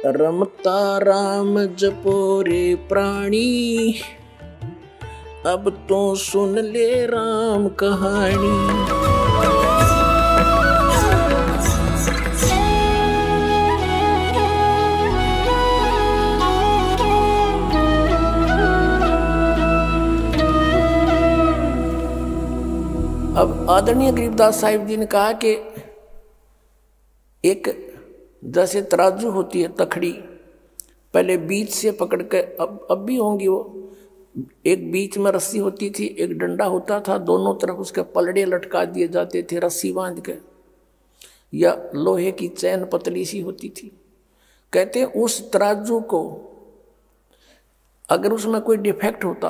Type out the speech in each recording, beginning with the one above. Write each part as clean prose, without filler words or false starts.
रमता राम जपो रे प्राणी, अब तो सुन ले राम कहानी। अब आदरणीय गरीबदास साहिब जी ने कहा कि एक जैसे तराजू होती है तखड़ी, पहले बीच से पकड़ के, अब भी होंगी वो, एक बीच में रस्सी होती थी, एक डंडा होता था, दोनों तरफ उसके पलड़े लटका दिए जाते थे रस्सी बांध के, या लोहे की चैन पतली सी होती थी। कहते हैं उस तराजू को अगर उसमें कोई डिफेक्ट होता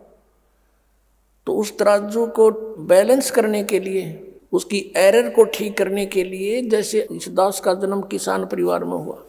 तो उस तराजू को बैलेंस करने के लिए, उसकी एरर को ठीक करने के लिए, जैसे इस दास का जन्म किसान परिवार में हुआ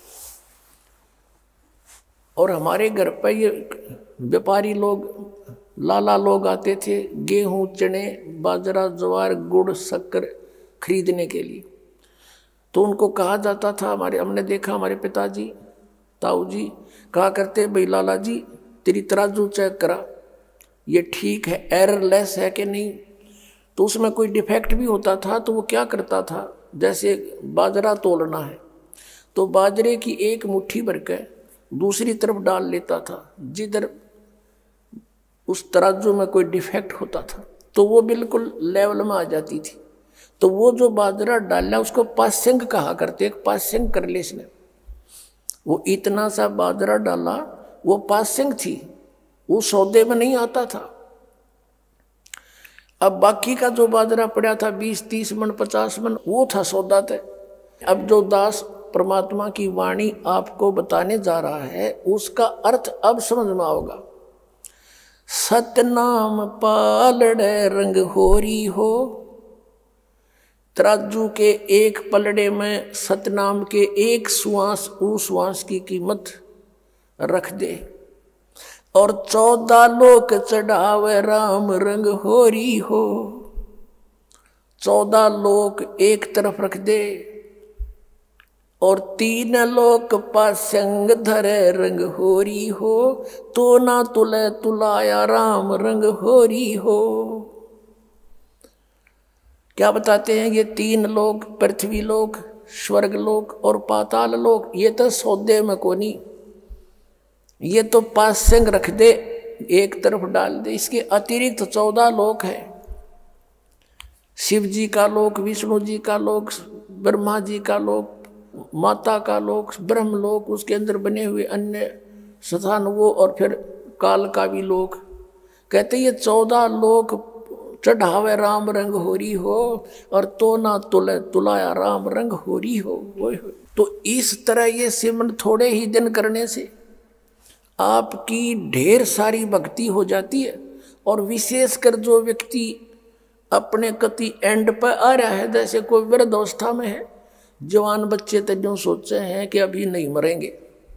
और हमारे घर पर ये व्यापारी लोग, लाला लोग आते थे गेहूं, चने, बाजरा, ज्वार, गुड़, शक्कर खरीदने के लिए, तो उनको कहा जाता था, हमने देखा हमारे पिताजी, ताऊ जी कहा करते, भाई लाला जी तेरी तराजू चेक करा, ये ठीक है, एररलेस है कि नहीं। तो उसमें कोई डिफेक्ट भी होता था तो वो क्या करता था, जैसे बाजरा तोलना है तो बाजरे की एक मुट्ठी भर के दूसरी तरफ डाल लेता था, जिधर उस तराजू में कोई डिफेक्ट होता था तो वो बिल्कुल लेवल में आ जाती थी। तो वो जो बाजरा डाला उसको पासिंग कहा करते, एक पासिंग कर ले इसने, वो इतना सा बाजरा डाला, वो पासिंग थी, वो सौदे में नहीं आता था। अब बाकी का जो बाजरा पड़ा था 20-30 मन 50 मन, वो था सौदा तय। अब जो दास परमात्मा की वाणी आपको बताने जा रहा है उसका अर्थ अब समझ में आओगा। सतनाम पालड़े रंग होरी हो, तराजू के एक पलड़े में सतनाम के एक सुआंस, उस सुआंस की कीमत रख दे और 14 लोक चढ़ावे राम रंग होरी हो। 14 लोक एक तरफ रख दे और 3 लोक पासंग धरे रंग होरी हो, तो ना तुले तुलाया राम रंग होरी हो। क्या बताते हैं ये 3 लोक, पृथ्वी लोक, स्वर्ग लोक और पाताल लोक, ये तो सौदे में कोनी, ये तो पासंग रख दे, एक तरफ डाल दे। इसके अतिरिक्त 14 लोक है, शिव जी का लोक, विष्णु जी का लोक, ब्रह्मा जी का लोक, माता का लोक, ब्रह्म लोक, उसके अंदर बने हुए अन्य स्थान वो, और फिर काल का भी लोक। कहते ये 14 लोक चढ़ावे राम रंग होरी हो और तो ना तुले तुलाया राम रंग होरी हो। तो इस तरह ये सिमरन थोड़े ही दिन करने से आपकी ढेर सारी भक्ति हो जाती है। और विशेषकर जो व्यक्ति अपने कति एंड पर आ रहा है, जैसे कोई वृद्धावस्था में है, जवान बच्चे तो जो सोचे हैं कि अभी नहीं मरेंगे,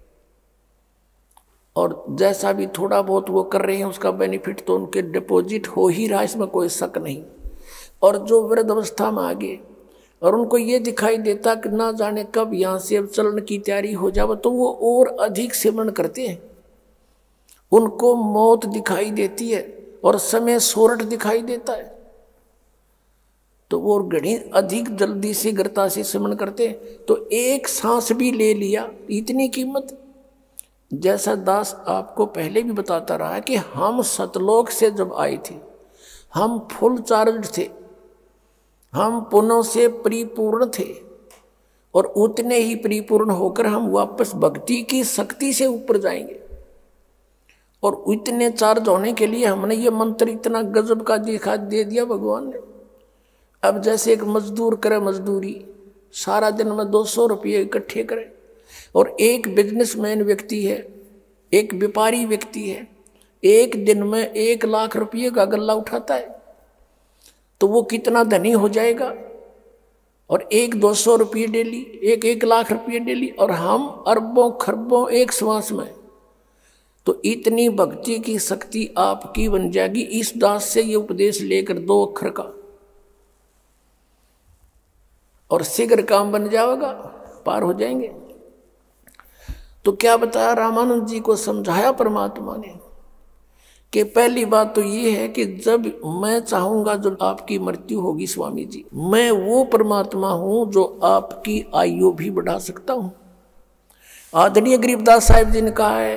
और जैसा भी थोड़ा बहुत वो कर रहे हैं उसका बेनिफिट तो उनके डिपॉजिट हो ही रहा, इसमें कोई शक नहीं। और जो वृद्धावस्था में आ गए और उनको ये दिखाई देता कि ना जाने कब यहाँ से अब चलन की तैयारी हो जाए, तो वो और अधिक सिमरन करते हैं। उनको मौत दिखाई देती है और समय सोरठ दिखाई देता है, तो वो घड़ी अधिक जल्दी से गृता से सिमरन करते हैं। तो एक सांस भी ले लिया, इतनी कीमत। जैसा दास आपको पहले भी बताता रहा कि हम सतलोक से जब आए थे, हम फुल चार्ज थे, हम पुनः से परिपूर्ण थे, और उतने ही परिपूर्ण होकर हम वापस भक्ति की शक्ति से ऊपर जाएंगे। और इतने चार्ज होने के लिए हमने ये मंत्र इतना गजब का दिखा दे दिया भगवान ने। अब जैसे एक मजदूर करे मजदूरी, सारा दिन में 200 रुपये इकट्ठे करे, और एक बिजनेसमैन व्यक्ति है, एक व्यापारी व्यक्ति है, एक दिन में 1 लाख रुपये का गल्ला उठाता है, तो वो कितना धनी हो जाएगा। और एक 200 रुपये डेली, एक 1 लाख रुपये डेली, और हम अरबों खरबों एक श्वास में। तो इतनी भक्ति की शक्ति आपकी बन जाएगी इस दास से ये उपदेश लेकर 2 अक्षर का, और शीघ्र काम बन जाएगा, पार हो जाएंगे। तो क्या बताया, रामानंद जी को समझाया परमात्मा ने कि पहली बात तो ये है कि जब मैं चाहूंगा, जब आपकी मृत्यु होगी स्वामी जी, मैं वो परमात्मा हूं जो आपकी आयु भी बढ़ा सकता हूं। आदरणीय गरीबदास साहिब जी ने कहा है,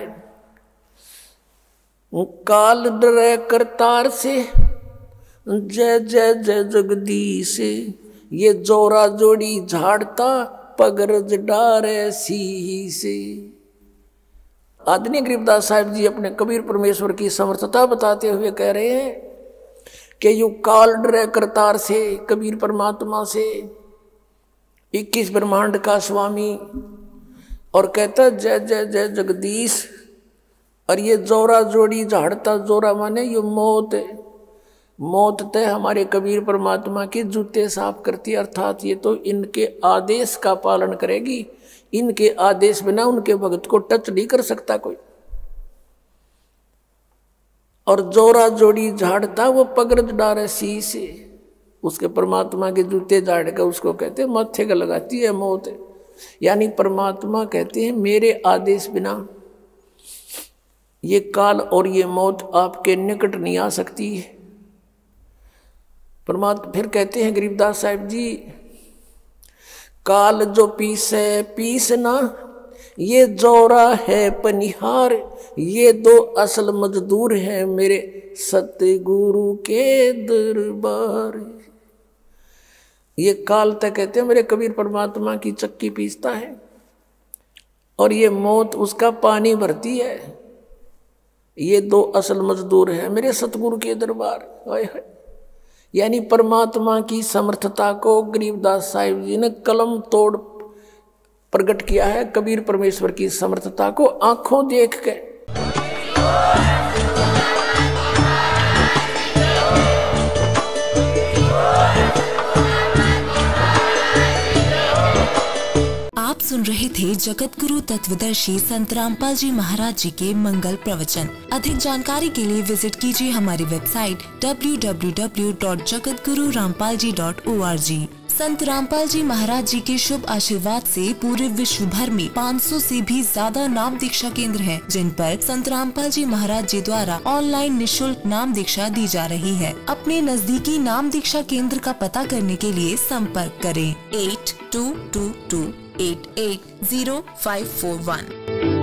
काल डरे करतार से, जय जय जय जगदीश, ये जोरा जोड़ी झाड़ता पगरज डारे सी से। आदरणीय गरीबदास साहिब जी अपने कबीर परमेश्वर की समर्थता बताते हुए कह रहे हैं कि यू काल डरे करतार से, कबीर परमात्मा से 21 ब्रह्मांड का स्वामी, और कहता जय जय जय जगदीश, और ये जोरा जोड़ी झाड़ता, जोरा माने ये मौत, मौत तय हमारे कबीर परमात्मा के जूते साफ करती, अर्थात ये तो इनके आदेश का पालन करेगी, इनके आदेश बिना उनके भगत को टच नहीं कर सकता कोई। और जोरा जोड़ी झाड़ता वो पगरज डारे सी से, उसके परमात्मा के जूते झाड़ कर उसको कहते माथे का लगाती है मौत। यानी परमात्मा कहते हैं मेरे आदेश बिना ये काल और ये मौत आपके निकट नहीं आ सकती है। परमात्मा फिर कहते हैं गरीबदास साहिब जी, काल जो पीसे पीसना, ये जोरा है पनिहार, ये दो असल मजदूर हैं मेरे सतगुरु के दरबार। ये काल तक कहते हैं मेरे कबीर परमात्मा की चक्की पीसता है, और ये मौत उसका पानी भरती है, ये दो असल मजदूर हैं मेरे सतगुरु के दरबार। यानी परमात्मा की समर्थता को गरीबदास साहिब जी ने कलम तोड़ प्रकट किया है, कबीर परमेश्वर की समर्थता को आंखों देख के। आप सुन रहे थे जगत गुरु तत्वदर्शी संत रामपाल जी महाराज जी के मंगल प्रवचन। अधिक जानकारी के लिए विजिट कीजिए हमारी वेबसाइट www.jagatgururampalji.org। संत रामपाल जी महाराज जी के शुभ आशीर्वाद से पूरे विश्व भर में 500 से भी ज्यादा नाम दीक्षा केंद्र हैं, जिन पर संत रामपाल जी महाराज जी द्वारा ऑनलाइन निःशुल्क नाम दीक्षा दी जा रही है। अपने नजदीकी नाम दीक्षा केंद्र का पता करने के लिए संपर्क करें 8222880541।